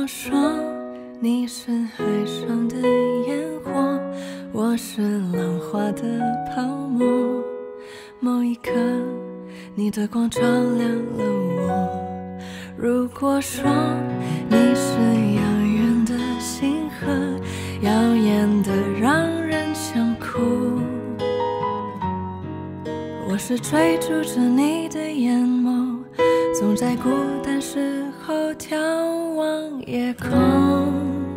果说你是海上的烟火，我是浪花的泡沫，某一刻你的光照亮了我。如果说你是遥远的星河，耀眼的让人想哭，我是追逐着你的眼眸，总在孤单时候眺望夜空。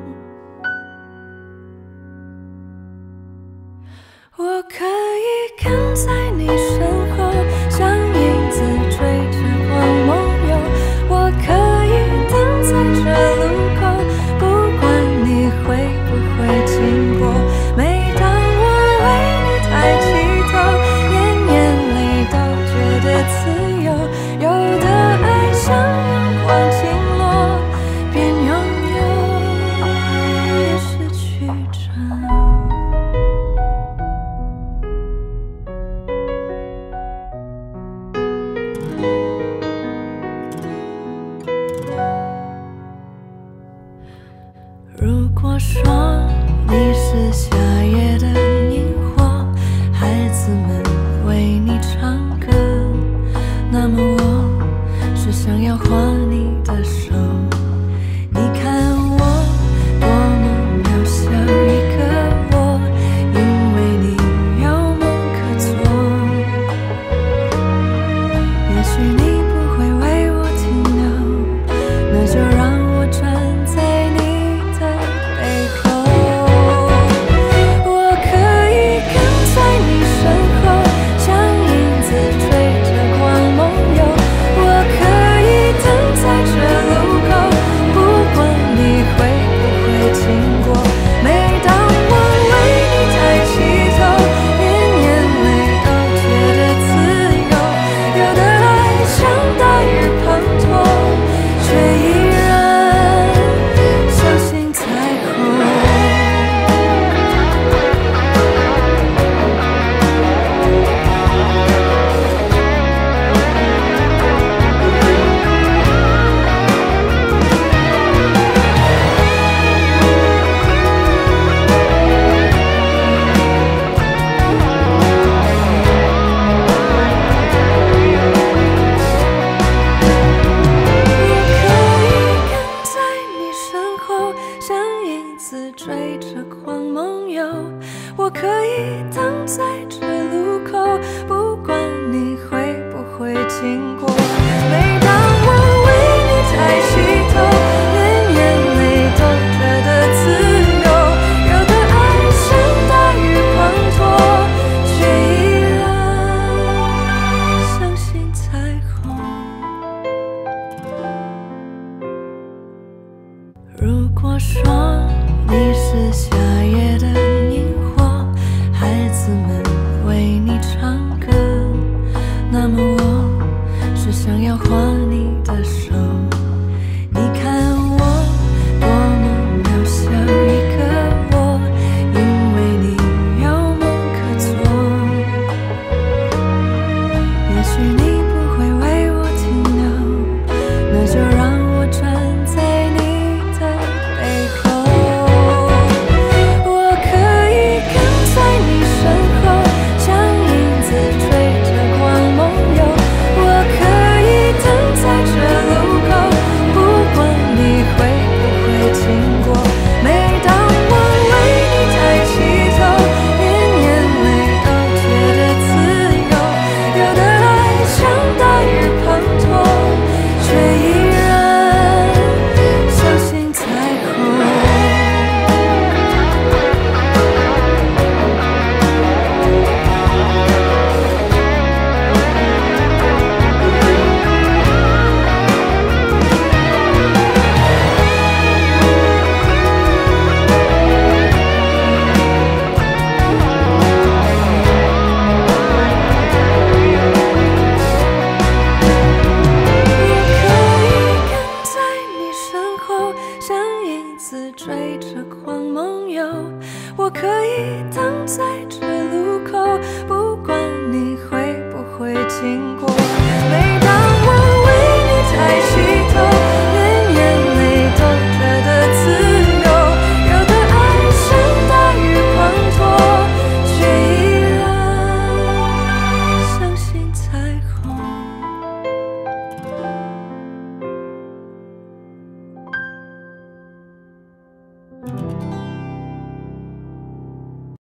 我可以跟在你身后，像影子追着光梦游。我可以等在这路口，不管你会不会经过。每当我为你抬起头，连眼泪都觉得自由。有的爱像阳光倾落，边拥有边失去着。如果说你是夏夜的萤火，孩子们为你唱歌，那么我是想要握你的手。你看我多么渺小一个我，因为你有梦可做。也许你不会为我停留，那就让我站在你的背后。我可以跟在你身后，像影子追着光梦游。我可以等在这路口，不管你会不会经过。每当我为你抬起头，连眼泪都觉得自由。有的爱像大雨滂沱，却依然相信彩虹。追着光梦游，我可以等在这路口，不管你会不会经过。每当我为你抬起头，连眼泪都觉得自由。有的爱像大雨滂沱，却依然相信彩虹。如果说你是夏夜的萤火，孩子们为你唱歌，那么我是想要握你的手。你看我多么渺小一个我，因为你有梦可做。也许你不会为我停留，那就让我站在你的背后。追着光梦游，我可以等在这路口，不管你会不会经过。